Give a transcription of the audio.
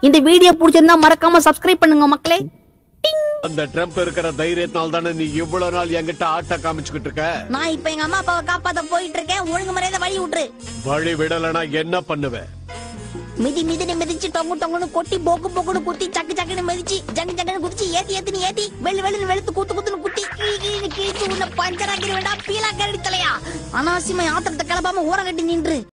இந்த வீடியோ பிடிச்சிருந்தா மறக்காம சப்ஸ்கிரைப் பண்ணுங்க மக்களே. அந்த ட்ரம்ப் இருக்கிற தைரியத்தால தானே நீ இவ்வளவு நாள் என்கிட்ட ஆட்ட காமிச்சுக்கிட்டு இருக்க. நான் இப்ப எங்க அம்மா அப்பாவை காப்பாத்த போயிட்டு இருக்கேன். ஒழுங்கு மரியாதை வழி விட்டுரு. வழி விடலனா என்ன பண்ணுவேன்? மிதின்னு மிதிச்சு டொங்கு டொங்குன்னு கொட்டி போக்கு போக்குன்னு குத்தி சக்கு சக்குன்னு மிதிச்சு ஜங்கு ஜங்குன்னு குதிச்சு ஏத்தி ஏத்தி வெள்ளு வெளுத்து குத்துன்னு குத்தி கிழிச்சு உன்னை பஞ்சராக்கிற வேண்டாம் பீலா கரடி தலையா. அனாவசியமா ஆத்திரத்தை கிளப்பாம ஊற கட்டி நின்று